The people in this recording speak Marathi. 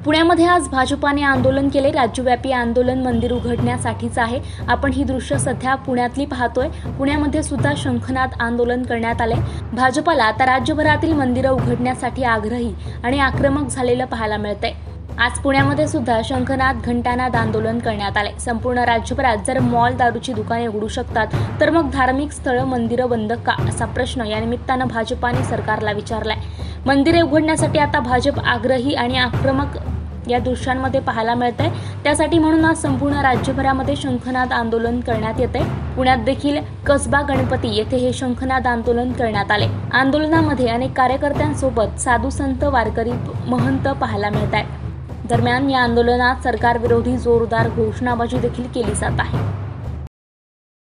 पुण्यामध्ये आज भाजपाने आंदोलन केले। राज्यव्यापी आंदोलन मंदिर उघडण्यासाठीच आहे। आपण ही दृश्य सध्या पुण्यातली पाहतोय। पुण्यामध्ये सुद्धा शंखनाद आंदोलन करण्यात आले। भाजपाला आता राज्यभरातील मंदिरं उघडण्यासाठी आग्रही आणि आक्रमक झालेलं पाहायला मिळतंय। आज पुण्यामध्ये सुद्धा शंखनाद घंटानाद आंदोलन करण्यात आले। संपूर्ण राज्यभरात जर मॉल, दारूची दुकाने उघडू शकतात तर मग धार्मिक स्थळं, मंदिरं बंद का, असा प्रश्न या निमित्तानं भाजपाने सरकारला विचारलाय। मंदिरे उघडण्यासाठी आता भाजप आग्रही आणि आक्रमक या दृश्यांमध्ये पाहायला मिळतंय। त्यासाठी म्हणून आज संपूर्ण राज्यभरामध्ये शंखनाद आंदोलन करण्यात येते। पुण्यात देखील कसबा गणपती येथे हे शंखनाद आंदोलन करण्यात आले। आंदोलनामध्ये अनेक कार्यकर्त्यांसोबत साधू संत, वारकरी, महंत पाहायला मिळत आहेत। दरम्यान या आंदोलनात सरकारविरोधी जोरदार घोषणाबाजी देखील केली जात आहे।